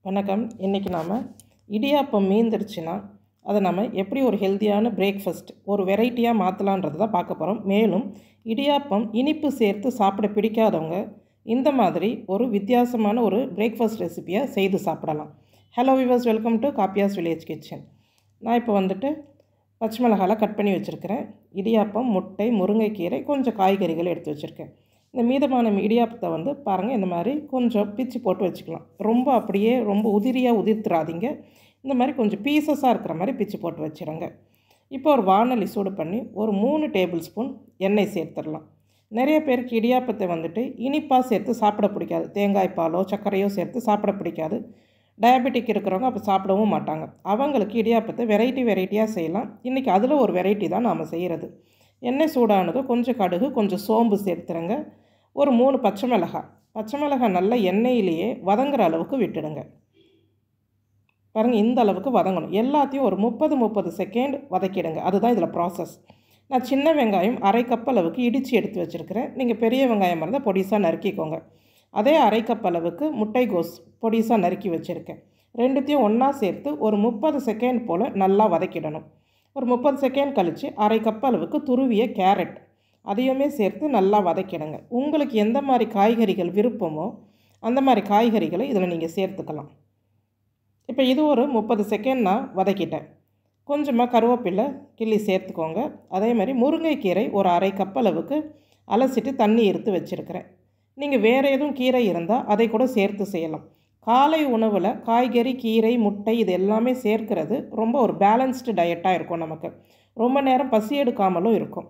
வணக்கம். இன்றைக்கி நாம் இடியாப்பம் மீந்துருச்சுன்னா அதை நம்ம எப்படி ஒரு ஹெல்த்தியான பிரேக்ஃபாஸ்ட் ஒரு வெரைட்டியாக மாற்றலான்றது தான் பார்க்க போகிறோம். மேலும் இடியாப்பம் இனிப்பு சேர்த்து சாப்பிட பிடிக்காதவங்க இந்த மாதிரி ஒரு வித்தியாசமான ஒரு பிரேக்ஃபாஸ்ட் ரெசிபியை செய்து சாப்பிடலாம். ஹலோ விவர்ஸ், வெல்கம் டு காப்பியாஸ் வில்லேஜ் கிச்சன். நான் இப்போ பச்சை மிளகாலாம் கட் பண்ணி வச்சுருக்கிறேன். இடியாப்பம், முட்டை, முருங்கைக்கீரை, கொஞ்சம் காய்கறிகள் எடுத்து வச்சுருக்கேன். இந்த மீதமான இடியாப்பத்தை பாருங்கள், இந்த மாதிரி கொஞ்சம் பிச்சு போட்டு வச்சுக்கலாம். ரொம்ப உதிரியாக உதிர்த்துறாதீங்க. இந்த மாதிரி கொஞ்சம் பீசஸாக இருக்கிற மாதிரி பிச்சு போட்டு வச்சுருங்க. இப்போ ஒரு வாணலி சூடு பண்ணி ஒரு 3 டேபிள் ஸ்பூன் எண்ணெய் சேர்த்துடலாம். நிறைய பேருக்கு இடியாப்பத்தை இனிப்பாக சேர்த்து சாப்பிட பிடிக்காது. தேங்காய் பாலோ சர்க்கரையோ சேர்த்து சாப்பிட பிடிக்காது. டயபெட்டிக் இருக்கிறவங்க அப்போ சாப்பிடவும் மாட்டாங்க. அவங்களுக்கு இடியாப்பத்தை வெரைட்டியாக செய்யலாம். இன்றைக்கி அதில் ஒரு வெரைட்டி தான் நாம் செய்கிறது. எண்ணெய் சூடானதும் கொஞ்சம் கடுகு, கொஞ்சம் சோம்பு சேர்த்துருங்க. ஒரு 3 பச்சை மிளகாய் நல்லா எண்ணெயிலேயே வதங்குற அளவுக்கு விட்டுடுங்க. பாருங்கள், இந்த அளவுக்கு வதங்கணும். எல்லாத்தையும் ஒரு 30 செகண்ட் வதக்கிடுங்க. அதுதான் இதில் ப்ராசஸ். நான் சின்ன வெங்காயம் 1/2 கப் அளவுக்கு இடித்து எடுத்து வச்சுருக்கிறேன். நீங்கள் பெரிய வெங்காயம் இருந்தால் பொடிசாக நறுக்கிக்கோங்க. அதே 1/2 கப் அளவுக்கு முட்டைகோஸ் பொடிசாக நறுக்கி வச்சுருக்கேன். ரெண்டுத்தையும் ஒன்றா சேர்த்து ஒரு 30 செகண்ட் போல் நல்லா வதக்கிடணும். ஒரு 30 செகண்ட் கழித்து 1/2 கப் அளவுக்கு துருவிய கேரட் அதையுமே சேர்த்து நல்லா வதக்கிடுங்க. உங்களுக்கு எந்த மாதிரி காய்கறிகள் விருப்பமோ அந்த மாதிரி காய்கறிகளை இதில் நீங்கள் சேர்த்துக்கலாம். இப்போ இது ஒரு 30 செகண்ட் நான் வதக்கிட்டேன். கொஞ்சமாக கருவேப்பிலை கிள்ளி சேர்த்துக்கோங்க. அதே மாதிரி முருங்கைக்கீரை ஒரு 1/2 கப் அளவுக்கு அலசிட்டு தண்ணி எடுத்து வச்சுருக்கிறேன். நீங்கள் வேறு எதுவும் கீரை இருந்தால் அதை கூட சேர்த்து செய்யலாம். காலை உணவில் காய்கறி, கீரை, முட்டை இது எல்லாமே சேர்க்கிறது ரொம்ப ஒரு பேலன்ஸ்டு டயட்டாக இருக்கும். நமக்கு ரொம்ப நேரம் பசி எடுக்காமலும் இருக்கும்.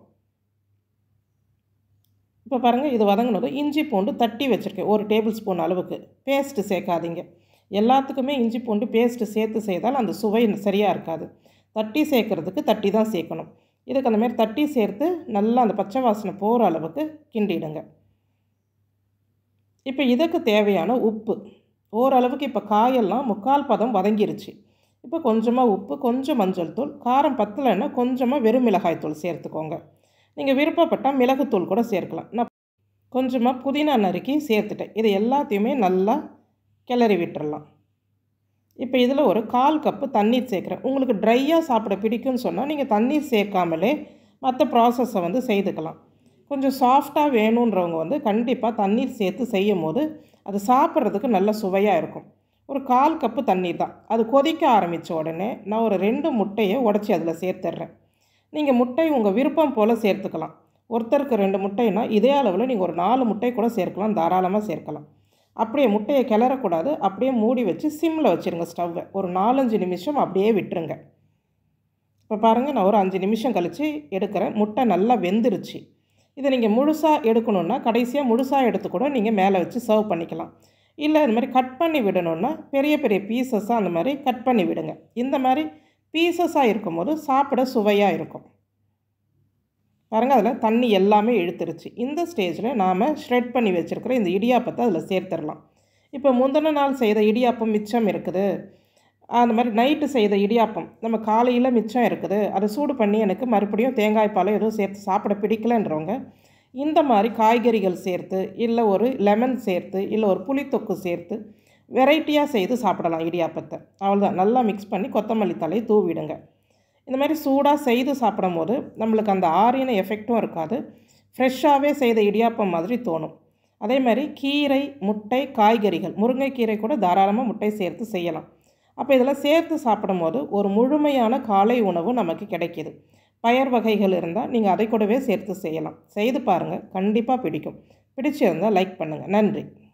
இப்போ பாருங்கள், இது வதங்கினதும் இஞ்சி பூண்டு தட்டி வச்சுருக்கேன். 1 டேபிள் ஸ்பூன் அளவுக்கு. பேஸ்ட்டு சேர்க்காதீங்க. எல்லாத்துக்குமே இஞ்சி பூண்டு பேஸ்ட்டு சேர்த்து செய்தால் அந்த சுவை சரியாக இருக்காது. தட்டி சேர்க்குறதுக்கு தட்டி தான் சேர்க்கணும். இதுக்கு அந்த மாதிரி தட்டி சேர்த்து நல்லா அந்த பச்சை வாசனை போகிற அளவுக்கு கிண்டிடுங்க. இப்போ இதுக்கு தேவையான உப்பு ஓரளவுக்கு, இப்போ காயெல்லாம் 3/4 பதம் வதங்கிருச்சு. இப்போ கொஞ்சமாக உப்பு, கொஞ்சம் மஞ்சள் தூள், காரம் பத்தலைன்னா கொஞ்சமாக வெறும் மிளகாய் தூள் சேர்த்துக்கோங்க. நீங்கள் விருப்பப்பட்டால் மிளகுத்தூள் கூட சேர்க்கலாம். நான் கொஞ்சமாக புதினா நறுக்கி சேர்த்துட்டேன். இது எல்லாத்தையுமே நல்லா கிளறி விட்டுறலாம். இப்போ இதில் ஒரு 1/4 கப்பு தண்ணீர் சேர்க்குறேன். உங்களுக்கு ட்ரையாக சாப்பிட பிடிக்கும்னு சொன்னால் நீங்கள் தண்ணீர் சேர்க்காமலே மற்ற ப்ராசஸை செய்துக்கலாம். கொஞ்சம் சாஃப்டாக வேணுன்றவங்க கண்டிப்பாக தண்ணீர் சேர்த்து செய்யும் போது அது சாப்பிட்றதுக்கு நல்ல சுவையாக இருக்கும். ஒரு 1/4 கப்பு தண்ணீர் தான். அது கொதிக்க ஆரம்பித்த உடனே நான் ஒரு 2 முட்டையை உடச்சி அதில் சேர்த்துட்றேன். நீங்கள் முட்டை உங்கள் விருப்பம் போல் சேர்த்துக்கலாம். ஒருத்தருக்கு 2 முட்டைனா இதே அளவில் நீங்கள் ஒரு 4 முட்டை கூட சேர்க்கலாம், தாராளமாக சேர்க்கலாம். அப்படியே முட்டையை கிளறக்கூடாது. அப்படியே மூடி வச்சு சிம்மில் வச்சுருங்க ஸ்டவ்வை. ஒரு 4-5 நிமிஷம் அப்படியே விட்டுருங்க. இப்போ பாருங்கள், நான் ஒரு 5 நிமிஷம் கழித்து எடுக்கிறேன். முட்டை நல்லா வெந்துருச்சு. இதை நீங்கள் முழுசாக எடுக்கணுன்னா கடைசியாக முழுசாக எடுத்து கூட நீங்கள் மேலே வச்சு சர்வ் பண்ணிக்கலாம். இல்லை இந்த மாதிரி கட் பண்ணி விடணுன்னா பெரிய பீசஸாக அந்த மாதிரி கட் பண்ணி விடுங்க. இந்த மாதிரி பீசஸாக இருக்கும்போது சாப்பிட சுவையாக இருக்கும். பாருங்கள், அதில் தண்ணி எல்லாமே இழுத்துருச்சு. இந்த ஸ்டேஜில் நாம் ஷ்ரெட் பண்ணி வச்சுருக்கிற இந்த இடியாப்பத்தை அதில் சேர்த்துடலாம். இப்போ முந்தின நாள் செய்த இடியாப்பம் மிச்சம் இருக்குது, அந்த மாதிரி நைட்டு செய்த இடியாப்பம் நம்ம காலையில் மிச்சம் இருக்குது, அதை சூடு பண்ணி எனக்கு மறுபடியும் தேங்காய் பாலை எதுவும் சேர்த்து சாப்பிட பிடிக்கலன்றவங்க இந்த மாதிரி காய்கறிகள் சேர்த்து, இல்லை ஒரு லெமன் சேர்த்து, இல்லை ஒரு புளித்தொக்கு சேர்த்து வெரைட்டியாக செய்து சாப்பிடலாம் இடியாப்பத்தை. அவ்வளோதான். நல்லா மிக்ஸ் பண்ணி கொத்தமல்லி தழை தூவிடுங்க. இந்த மாதிரி சூடாக செய்து சாப்பிடும் போது நம்மளுக்கு அந்த ஆறின எஃபெக்டும் இருக்காது. ஃப்ரெஷ்ஷாகவே செய்த இடியாப்பம் மாதிரி தோணும். அதே மாதிரி கீரை, முட்டை, காய்கறிகள், முருங்கைக்கீரை கூட தாராளமாக முட்டை சேர்த்து செய்யலாம். அப்போ இதெல்லாம் சேர்த்து சாப்பிடும் போது ஒரு முழுமையான காலை உணவு நமக்கு கிடைக்கிது. பயறு வகைகள் இருந்தால் நீங்கள் அதை கூடவே சேர்த்து செய்யலாம். செய்து பாருங்கள், கண்டிப்பாக பிடிக்கும். பிடிச்சிருந்தால் லைக் பண்ணுங்கள். நன்றி.